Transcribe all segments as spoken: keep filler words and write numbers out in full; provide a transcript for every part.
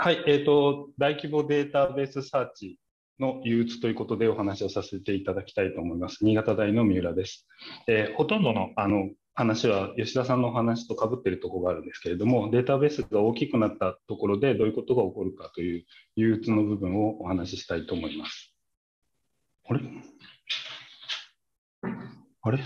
はい、えーと、大規模データベースサーチの憂鬱ということでお話をさせていただきたいと思います。新潟大の三浦です。えーほとんどのあの話は吉田さんのお話と被っているところがあるんですけれども、データベースが大きくなったところでどういうことが起こるかという憂鬱の部分をお話ししたいと思います。あれあれ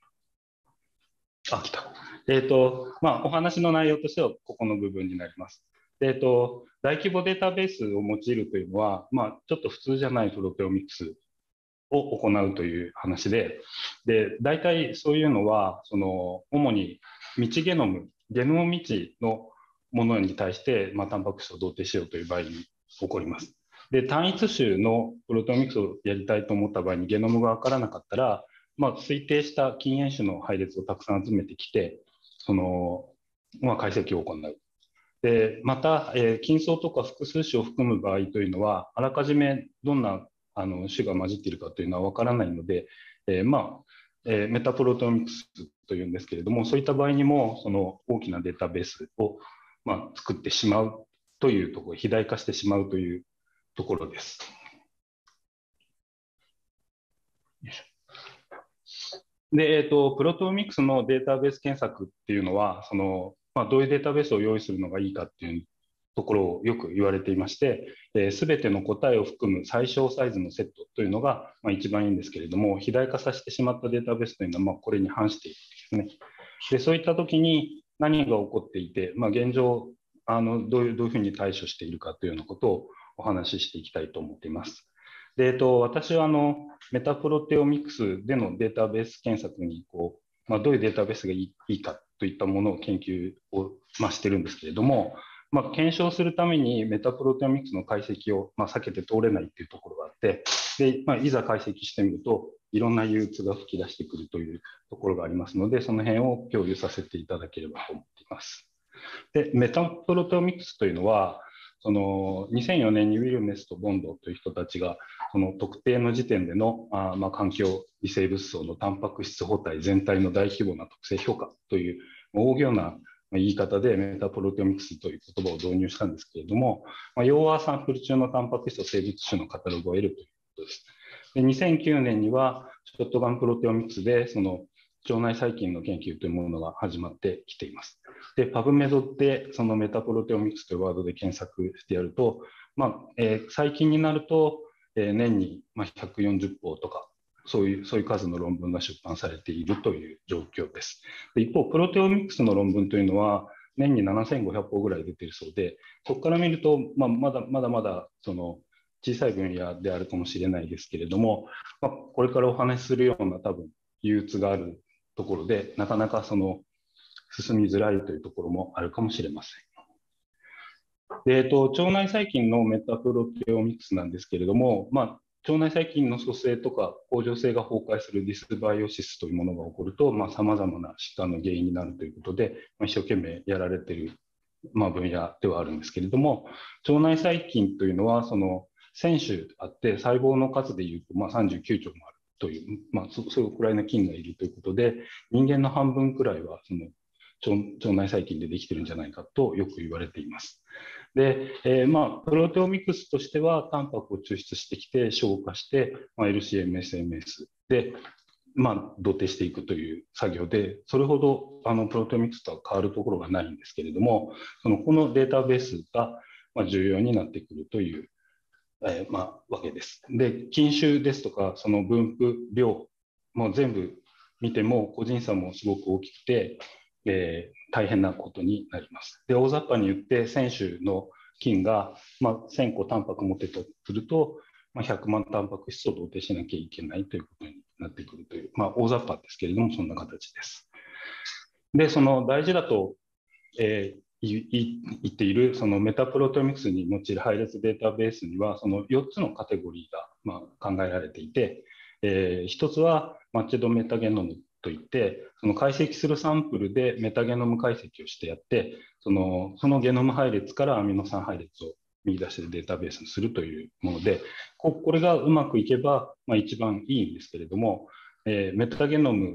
あ、来た。えっと、まあ、お話の内容としてはここの部分になります。えっと、大規模データベースを用いるというのは、まあ、ちょっと普通じゃないプロテオミクスを行うという話で、で、大体そういうのは、その、主に未知ゲノム、ゲノム未知のものに対して、まあ、タンパク質を同定しようという場合に起こります。で、単一種のプロテオミクスをやりたいと思った場合にゲノムがわからなかったら、まあ、推定した禁煙種の配列をたくさん集めてきて、その、まあ、解析を行う。で、また、えー、金層とか複数種を含む場合というのは、あらかじめどんなあの種が混じっているかというのはわからないので、えー、まあ、えー、メタプロテオミクスというんですけれども、そういった場合にも、その大きなデータベースを、まあ、作ってしまうというところ、肥大化してしまうというところです。で、えっと、プロテオミクスのデータベース検索っていうのは、その、まあ、どういうデータベースを用意するのがいいかっていうところをよく言われていまして、す、え、べ、ての答えを含む最小サイズのセットというのが、まあ、一番いいんですけれども、肥大化させてしまったデータベースというのは、まあ、これに反しているんですね。で、そういったときに何が起こっていて、まあ、現状、あの、どういう、どういうふうに対処しているかというようなことをお話ししていきたいと思っています。で、えっと、私はあのメタプロテオミクスでのデータベース検索にこう、まあ、どういうデータベースがいいいいかといったものを研究を、まあ、してるんですけれども、まあ、検証するためにメタプロテオミクスの解析を、まあ、避けて通れないっていうところがあって、で、まあ、いざ解析してみると、いろんな憂鬱が吹き出してくるというところがありますので、その辺を共有させていただければと思っています。で、メタプロテオミクスというのは、そのにせんよねんにウィルメスとボンドという人たちが、その特定の時点でのあ、まあ、環境微生物層のタンパク質補体全体の大規模な特性評価という大行な言い方でメタプロテオミクスという言葉を導入したんですけれども、まあ、要はサンプル中のタンパク質と生物種のカタログを得るということです。で、にせんきゅうねんにはショットガンプロテオミクスでその腸内細菌の研究というものが始まってきています。で、パブメドでそのメタプロテオミクスというワードで検索してやると、まあえー、最近になると、えー、年にひゃくよんじゅっぽうとか、そういうそういう数の論文が出版されているという状況です。で、一方、プロテオミクスの論文というのは、年にななせんごひゃっぽうぐらい出ているそうで、そこから見ると、まあ、まだまだまだその小さい分野であるかもしれないですけれども、まあ、これからお話しするような多分憂鬱があるところで、なかなかその進みづらいというところもあるかもしれません。で、えっと、腸内細菌のメタプロテオミクスなんですけれども、まあ、腸内細菌の組成とか恒常性が崩壊するディスバイオシスというものが起こると、まあ、様々な疾患の原因になるということで、まあ、一生懸命やられている、まあ、分野ではあるんですけれども、腸内細菌というのは、そのせんしゅあって、細胞の数でいうと、まあ、さんじゅうきゅうちょうもあるという、まあ、そそれくらいの菌がいるということで、人間の半分くらいはその腸、腸内細菌でできてるんじゃないかとよく言われています。で、えー、まあ、プロテオミクスとしては、タンパクを抽出してきて、消化して、まあ、エルシーエム、エスエムエス で、まあ、同定していくという作業で、それほどあのプロテオミクスとは変わるところがないんですけれども、そのこのデータベースがまあ重要になってくるという、えー、まあ、わけです。で、菌種ですとか、その分布量も全部見ても、個人差もすごく大きくて、えー、大変なことになります。で、大雑把に言って、せんしゅの菌が、まあ、せんこタンパク持ってとすると、まあ、ひゃくまんタンパク質を同定しなきゃいけないということになってくるという、まあ、大雑把ですけれども、そんな形です。で、その大事だと、えー、言っているそのメタプロテオミクスに用いる配列データベースには、そのよっつのカテゴリーが、まあ、考えられていて、えー、ひとつはマッチドメタゲノムといって、その解析するサンプルでメタゲノム解析をしてやって、そのそのゲノム配列からアミノ酸配列を見出してデータベースにするというもので、ここれがうまくいけば、まあ、一番いいんですけれども、えー、メタゲノム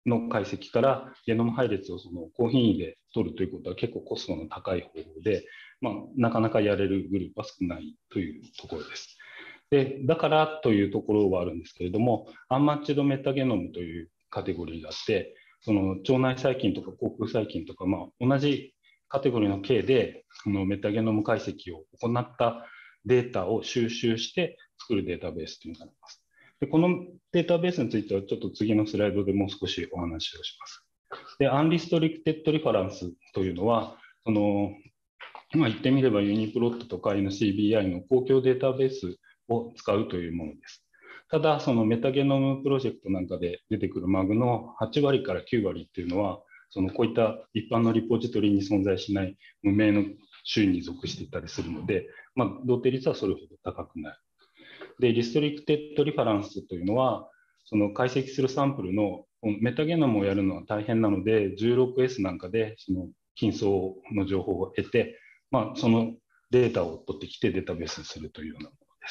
の解析からゲノム配列をその高品位で取るということは結構コストの高い方法で、まあ、なかなかやれるグループは少ないというところです。で、だからというところはあるんですけれども、アンマッチドメタゲノムというカテゴリーがあって、その腸内細菌とか口腔細菌とか、まあ、同じカテゴリーの系でこのメタゲノム解析を行ったデータを収集して作るデータベースというのがあります。で、このデータベースについてはちょっと次のスライドでもう少しお話をします。で、アンリストリクテッドリファランスというのは、そのまあ、言ってみればユニプロットとか エヌシービーアイ の公共データベースを使うというものです。ただ、そのメタゲノムプロジェクトなんかで出てくるマグのはち割からきゅう割っていうのは、そのこういった一般のリポジトリに存在しない無名の種に属していたりするので、まあ、同定率はそれほど高くない。で、リストリクテッドリファランスというのは、その解析するサンプルのメタゲノムをやるのは大変なので、じゅうろくエス なんかでその近相の情報を得て、まあ、そのデータを取ってきてデータベースにするというようなものです。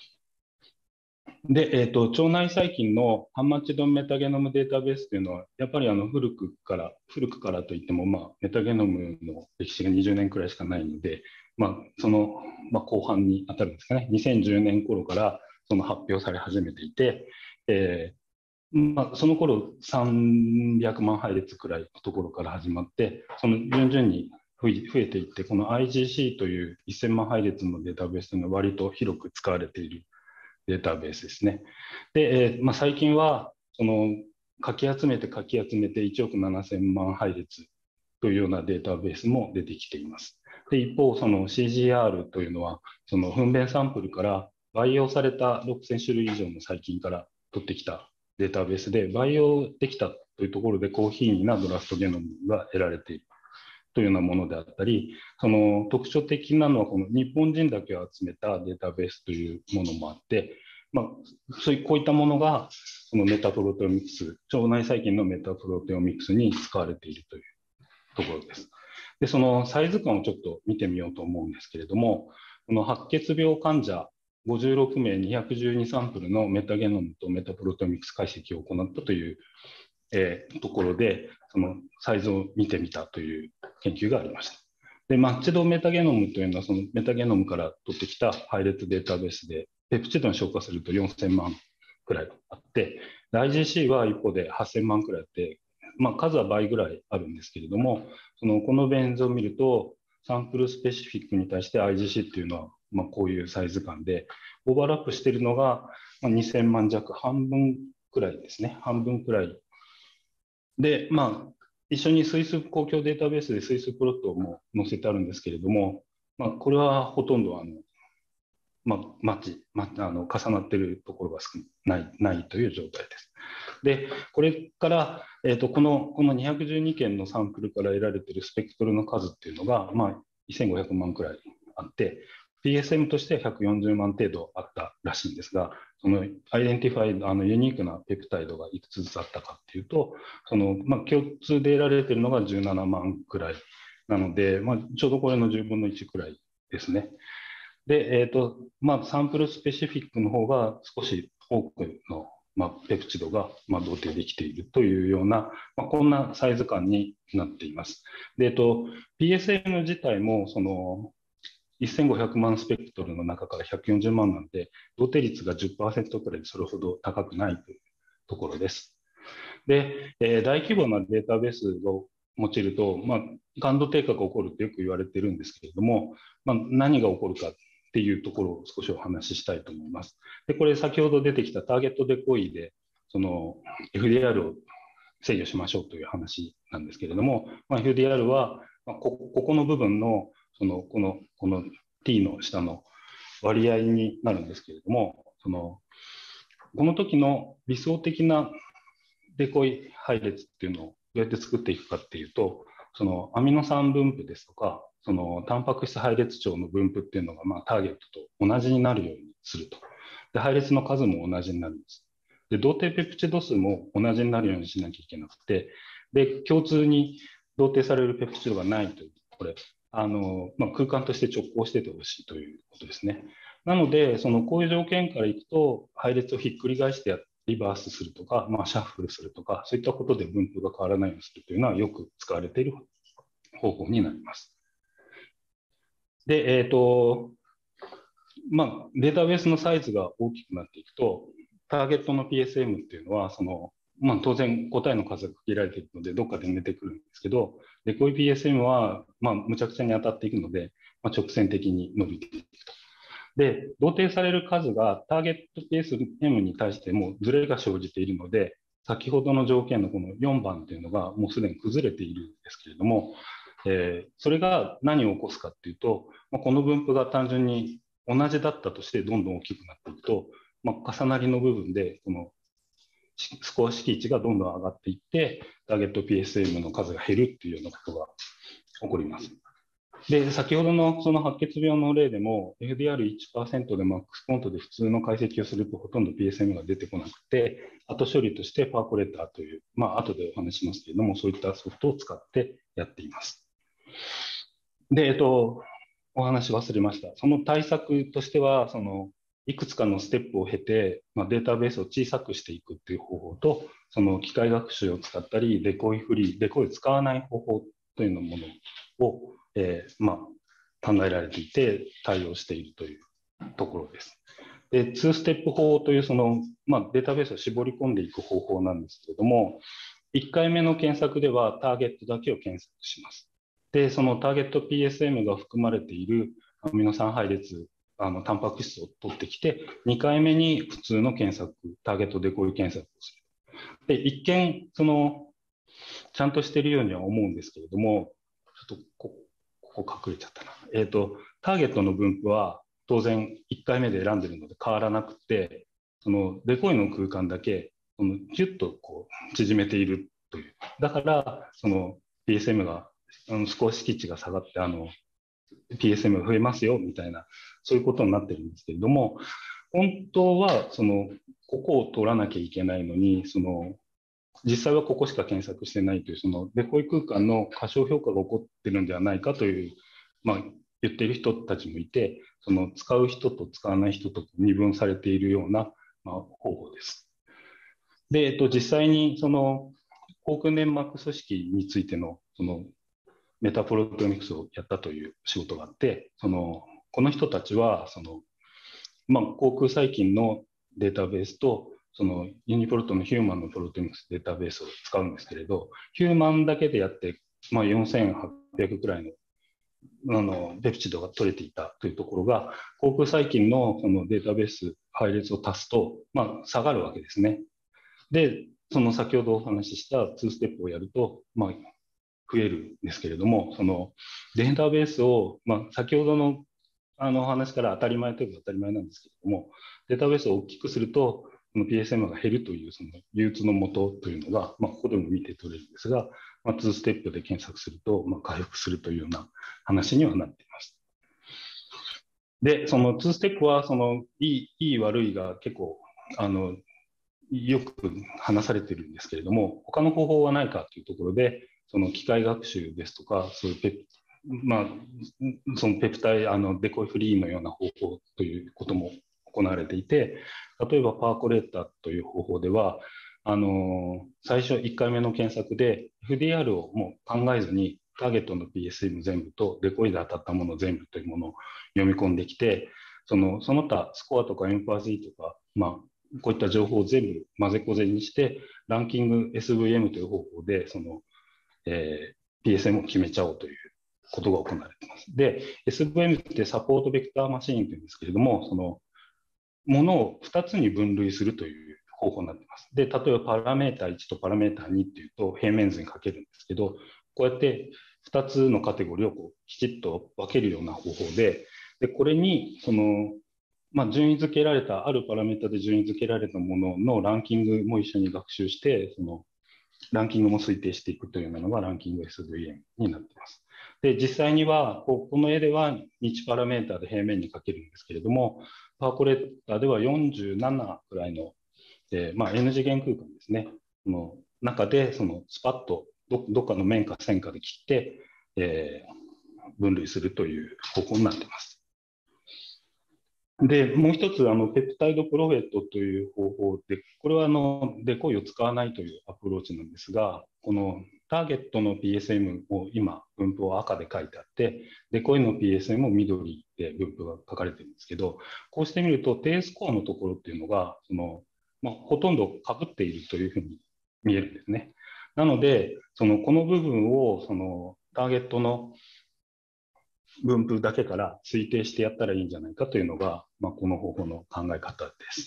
で、えーと、腸内細菌のアンマッチドメタゲノムデータベースというのは、やっぱりあの古くから、古くからといっても、まあ、メタゲノムの歴史がにじゅうねんくらいしかないので、まあ、その、まあ、後半に当たるんですかね、にせんじゅうねん頃からその発表され始めていて、えーまあ、その頃さんびゃくまん配列くらいのところから始まって、その順々に増えていって、この アイジーシー というせんまん配列のデータベースというのは割と広く使われているデータベースですね。で、えーまあ、最近はそのかき集めてかき集めていちおくななせんまん配列というようなデータベースも出てきています。で、一方、その シージーアール というのは、その糞便サンプルから培養されたろくせん種類以上の細菌から取ってきたデータベースで、培養できたというところで高品位なドラフトゲノムが得られているというようなものであったり、その特徴的なのはこの日本人だけを集めたデータベースというものもあって、まあ、そういうこういったものがそのメタプロテオミクス、腸内細菌のメタプロテオミクスに使われているというところです。で、そのサイズ感をちょっと見てみようと思うんですけれども、この白血病患者ごじゅうろくめいにひゃくじゅうにサンプルのメタゲノムとメタプロテオミクス解析を行ったという、えー、ところで、そのサイズを見てみたという研究がありました。で、マッチドメタゲノムというのは、そのメタゲノムから取ってきた配列データベースで、ペプチドに消化するとよんせんまんくらいあって、アイジーシー は一方ではっせんまんくらいあって、まあ、数は倍ぐらいあるんですけれども、そのこのベン図を見ると、サンプルスペシフィックに対して アイジーシー っていうのは、まあ、こういうサイズ感で、オーバーラップしているのがにせんまん弱、半分くらいですね、半分くらい。で、まあ、一緒にスイス公共データベースでスイスプロットも載せてあるんですけれども、まあ、これはほとんどあの、まあ、マッチ、まあ、あの重なっているところが少ないないという状態です。で、これから、えーと、このこのにひゃくじゅうにけんのサンプルから得られているスペクトルの数っていうのが、まあ、せんごひゃくまんくらいあって、ピーエスエム としてはひゃくよんじゅうまん程度あったらしいんですが、そのアイデンティファイド、あのユニークなペプタイドがいくつずつあったかっていうと、そのまあ、共通で得られているのがじゅうななまんくらいなので、まあ、ちょうどこれのじゅうぶんのいちくらいですね。で、えーとまあ、サンプルスペシフィックの方が少し多くの、まあ、ペプチドが、まあ、同定できているというような、まあ、こんなサイズ感になっています。で、えーと、ピーエスエム 自体もそのせんごひゃくまんスペクトルの中からひゃくよんじゅうまんなんで、同定率が じゅっパーセント くらいでそれほど高くないというところです。で、えー、大規模なデータベースを用いると、まあ、感度低下が起こるってよく言われてるんですけれども、まあ、何が起こるかっていうところを少しお話ししたいと思います。で、これ先ほど出てきたターゲットデコイで、その エフディーアール を制御しましょうという話なんですけれども、まあ、エフディーアール はここ、ここの部分の、その、この、この T の下の割合になるんですけれども、その、この時の理想的なデコイ配列っていうのをどうやって作っていくかっていうと、そのアミノ酸分布ですとか、そのタンパク質配列長の分布っていうのが、まあ、ターゲットと同じになるようにすると。で、配列の数も同じになるんです。で、同定ペプチド数も同じになるようにしなきゃいけなくて、で、共通に同定されるペプチドがないという、これ、あの、まあ、空間として直行しててほしいということですね。なので、そのこういう条件からいくと、配列をひっくり返してやリバースするとか、まあ、シャッフルするとか、そういったことで分布が変わらないようにするというのはよく使われている方法になります。で、えっと、まあ、データベースのサイズが大きくなっていくと、ターゲットの ピーエスエム っていうのは、その、まあ、当然答えの数が限られているので、どっかで出てくるんですけど、で、こういう ピーエスエム は、まあ、むちゃくちゃに当たっていくので、まあ、直線的に伸びていくと。で、同定される数がターゲット ピーエスエム に対してもズレが生じているので、先ほどの条件のこのよんばんっていうのがもうすでに崩れているんですけれども、えー、それが何を起こすかっていうと、まあ、この分布が単純に同じだったとしてどんどん大きくなっていくと、まあ、重なりの部分でこのスコア敷地がどんどん上がっていって、ターゲット ピーエスエム の数が減るっていうようなことが起こります。で、先ほどのその白血病の例でも エフディーアールいちパーセント でマックスコントで普通の解析をするとほとんど ピーエスエム が出てこなくて、後処理としてパーコレーターという、まあ後でお話しますけれども、そういったソフトを使ってやっています。で、えっと、お話忘れました。その対策としては、そのいくつかのステップを経て、まあ、データベースを小さくしていくっていう方法と、その機械学習を使ったり、デコイフリー、デコイを使わない方法というのものを、えー、まあ、考えられていて、対応しているというところです。で、ツーステップ法というその、まあ、データベースを絞り込んでいく方法なんですけれども、いっかいめの検索ではターゲットだけを検索します。で、そのターゲット ピーエスエム が含まれているアミノ酸配列、あのタンパク質を取ってきて、にかいめに普通の検索、ターゲットデコイ検索をする。で、一見、その、ちゃんとしているようには思うんですけれども、ちょっとこここ隠れちゃったな。えっと、ターゲットの分布は当然いっかいめで選んでるので変わらなくて、そのデコイの空間だけ、そのギュッとこう縮めているという。だから、その ピーエスエム が、あの少し敷地が下がって、あの、ピーエスエム が増えますよ、みたいな、そういうことになってるんですけれども、本当は、その、ここを取らなきゃいけないのに、その、実際はここしか検索してないという、そのデコイ空間の過小評価が起こってるんではないかという、まあ、言っている人たちもいて、その使う人と使わない人と二分されているような、まあ、方法です。で、えっと、実際にその口腔粘膜組織についてのそのメタプロテオミクスをやったという仕事があって、そのこの人たちはその、まあ、口腔細菌のデータベースとそのユニプロトのヒューマンのプロテオミクスデータベースを使うんですけれど、ヒューマンだけでやって、まあ、よんせんはっぴゃくくらいのあのペプチドが取れていたというところが、口腔細菌のそのデータベース配列を足すと、まあ、下がるわけですね。で、その先ほどお話ししたツーステップをやると、まあ、増えるんですけれども、そのデータベースを、まあ、先ほどのあの話から当たり前といえば当たり前なんですけれども、データベースを大きくすると、この ピーエスエム が減るというその憂鬱のもとというのが、まあ、ここでも見て取れるんですが、まあ、ツーステップで検索すると、まあ、回復するというような話にはなっています。で、そのツーステップは、そのいい、いい悪いが結構、あの、よく話されているんですけれども、他の方法はないかというところで、その機械学習ですとか、そういうペまあ、そのペプタイあのデコイフリーのような方法ということも行われていて、例えばパーコレーターという方法では、あの最初いっかいめの検索で エフディーアール をもう考えずにターゲットの ピーエスエム 全部とデコイで当たったもの全部というものを読み込んできて、そのその他スコアとかエンパー Z とか、まあ、こういった情報を全部混ぜこぜにして、ランキング エスブイエム という方法で、その、えー、ピーエスエム を決めちゃおうということが行われています。で、エスブイエム ってサポートベクターマシーンというんですけれども、その、ものをふたつに分類するという方法になっています。で、例えばパラメータいちとパラメータにっていうと平面図に書けるんですけど、こうやってふたつのカテゴリーをこうきちっと分けるような方法で、でこれにその、まあ、順位付けられた、あるパラメータで順位付けられたもののランキングも一緒に学習して、そのランキングも推定していくというのがランキング エスブイエム になっています。で、実際には、この絵ではにパラメータで平面に書けるんですけれども、パーコレーターではよんじゅうななくらいの、えーまあ、N 次元空間ですね、の中でそのスパッと ど, どっかの面か線かで切って、えー、分類するという方法になっています。 で、もう一つ、あのペプタイドプロフェットという方法で、これはあのデコイを使わないというアプローチなんですが、このターゲットの ピーエスエム を今、分布を赤で書いてあって、デコイの ピーエスエム を緑で分布が書かれてるんですけど、こうしてみると、低スコアのところっていうのが、そのまあ、ほとんど被っているというふうに見えるんですね。なので、そのこの部分をそのターゲットの分布だけから推定してやったらいいんじゃないかというのが、まあ、この方法の考え方です。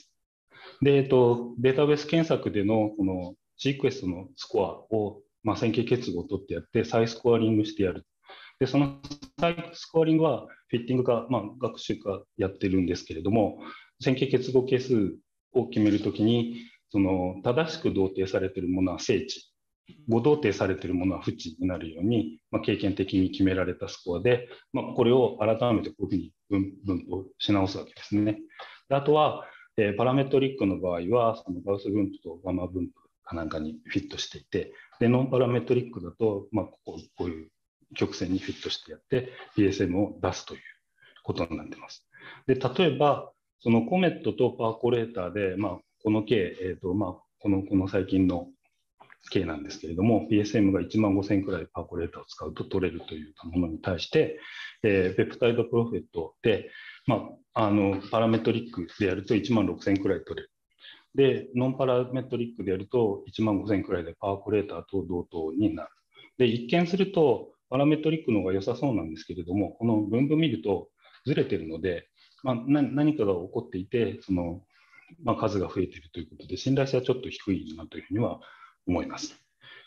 で、えっと、データベース検索でのこのシークエストのスコアを、まあ、線形結合を取ってやって、再スコアリングしてやる。で、その再スコアリングはフィッティングか、まあ、学習かやってるんですけれども、線形結合係数を決めるときに、その正しく同定されているものは正値、誤同定されているものは不値になるように、まあ、経験的に決められたスコアで、まあ、これを改めてこういうふうに分分布をし直すわけですね。であとは、えー、パラメトリックの場合は、そのガウス分布とガマ分布かなんかにフィットしていて、でノンパラメトリックだと、まあ、こここういう曲線にフィットしてやって ピーエスエム を出すということになっています。で例えば、そのコメットとパーコレーターで、まあ、この K、えーとまあ、このこの最近のK なんですけれども、ピーエスエム がいちまんごせんくらいパーコレーターを使うと取れるというものに対して、えー、ペプタイドプロフェットで、まあ、あのパラメトリックでやるといちまんろくせんくらい取れる。で、ノンパラメトリックでやるといちまんごせんくらいでパーコレーターと同等になる。で、一見するとパラメトリックの方が良さそうなんですけれども、この分布見るとずれてるので、まあ、何かが起こっていて、そのまあ、数が増えているということで、信頼性はちょっと低いなというふうには思います。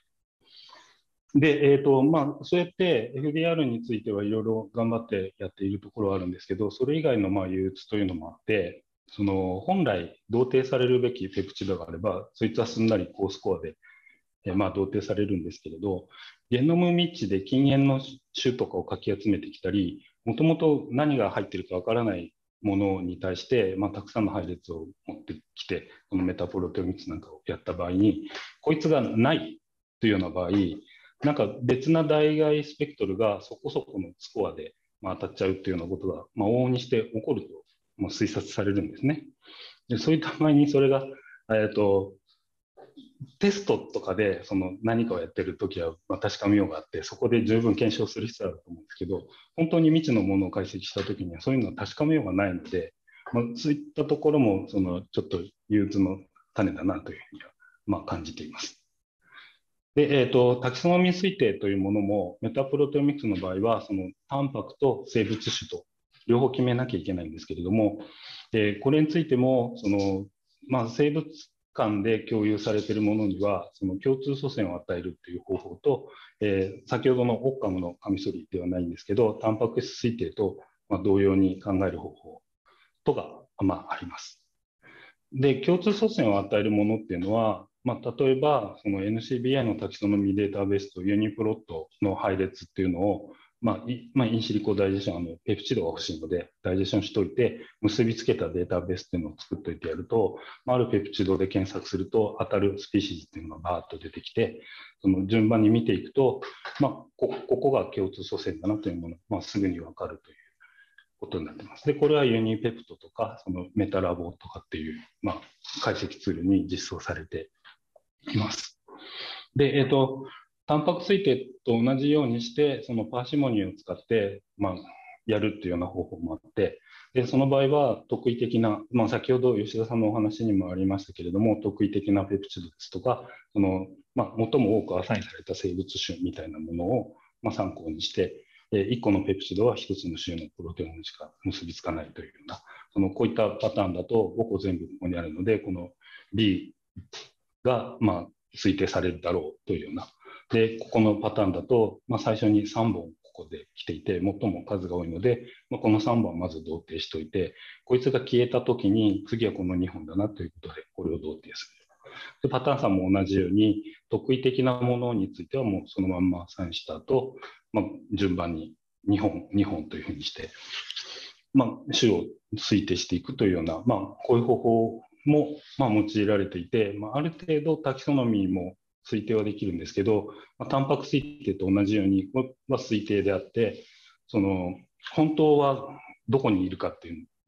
で、えーとまあ、そうやって エフディーアール についてはいろいろ頑張ってやっているところはあるんですけど、それ以外のまあ憂鬱というのもあって、その本来同定されるべきペプチドがあれば、そいつはすんなり高スコアで、えー、まあ同定されるんですけれど、ゲノムミッチで禁煙の種とかをかき集めてきたり、もともと何が入っているかわからないものに対して、まあ、たくさんの配列を持ってきて、このメタプロテオミクスなんかをやった場合に、こいつがないというような場合、なんか別な代替スペクトルがそこそこのスコアで当たっちゃうというようなことが、まあ、往々にして起こると推察されるんですね。でそういった場合にそれが、えーと、テストとかでその何かをやってるときは確かめようがあって、そこで十分検証する必要があると思うんですけど、本当に未知のものを解析したときにはそういうのは確かめようがないので、まあ、そういったところもそのちょっと憂鬱の種だなというふうにはまあ感じています。で、えーと、タキソノミー推定というものも、メタプロテオミクスの場合は、そのタンパクと生物種と両方決めなきゃいけないんですけれども、えー、これについても、そのまあ、生物間で共有されているものには、その共通祖先を与えるという方法と、えー、先ほどのオッカムのカミソリではないんですけど、タンパク質推定と、まあ、同様に考える方法とが、まあ、あります。で、共通祖先を与えるものっていうのは、まあ、例えば、その エヌシービーアイ のタキソノミーデータベースとユニプロットの配列っていうのを、まあ、まあ、インシリコダイジェーション、あのペプチドが欲しいので、ダイジェーションしといて、結びつけたデータベースっていうのを作っといてやると、まあ、あるペプチドで検索すると、当たるスピーシーズっていうのがバーッと出てきて、その順番に見ていくと、まあ、こここが共通祖先だなというものが、まあ、すぐにわかるということになってます。で、これはユニペプトとか、そのメタラボとかっていう、まあ、解析ツールに実装されています。で、えっと、タンパク推定と同じようにして、そのパーシモニーを使って、まあ、やるっていうような方法もあって、で、その場合は特異的な、まあ、先ほど吉田さんのお話にもありましたけれども、特異的なペプチドですとか、その、まあ、最も多くアサインされた生物種みたいなものを、まあ、参考にして、いっこのペプチドはひとつの種のプロテオンしか結びつかないというような、そのこういったパターンだとごこ全部ここにあるので、この B がまあ推定されるだろうというような。で、ここのパターンだと、まあ、最初にさんぼんここで来ていて、最も数が多いので、まあ、このさんぼんはまず同定しておいて、こいつが消えたときに、次はこのにほんだなということで、これを同定する。でパターンさんも同じように、特異的なものについてはもうそのまんまサインした後、まあ、順番ににほん、にほんというふうにして、まあ、種を推定していくというような、まあ、こういう方法も、まあ、用いられていて、まあ、ある程度タキソノミーも推定はできるんですけど、まあ、タンパク推定と同じように、これは推定であって、その本当はどこにいるかっていう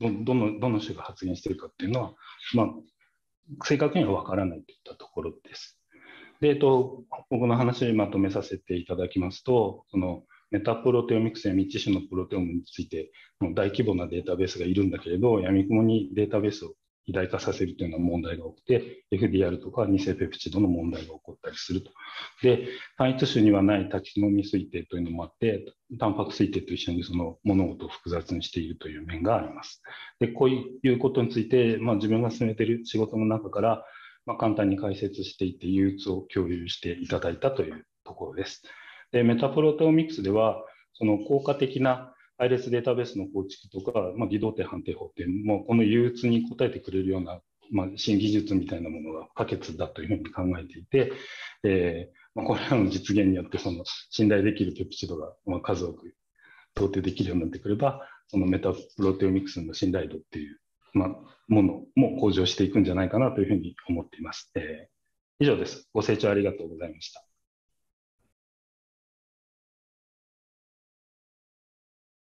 どどのどの種が発現しているかっていうのは、まあ、正確には分からないといったところです。で、えっと、僕の話をまとめさせていただきますと、そのメタプロテオミクスや未知種のプロテオームについて、大規模なデータベースがいるんだけれど、闇雲にデータベースを肥大化させるというような問題が多くて、エフディーアール とか偽ペプチドの問題が起こったりすると。で、単一種にはないタキソノミ推定というのもあって、タンパク推定と一緒にその物事を複雑にしているという面があります。で、こういうことについて、まあ、自分が進めている仕事の中から、まあ、簡単に解説していって、憂鬱を共有していただいたというところです。で、メタプロテオミクスでは、その効果的な配列データベースの構築とか、まあ、微動点判定法っていうのも、この憂鬱に応えてくれるような、まあ、新技術みたいなものが不可欠だというふうに考えていて、えーまあ、これらの実現によって、その信頼できるペプチドがまあ数多く到底できるようになってくれば、そのメタプロテオミクスの信頼度っていう、まあ、ものも向上していくんじゃないかなというふうに思っています。えー、以上です。ご清聴ありがとうございました。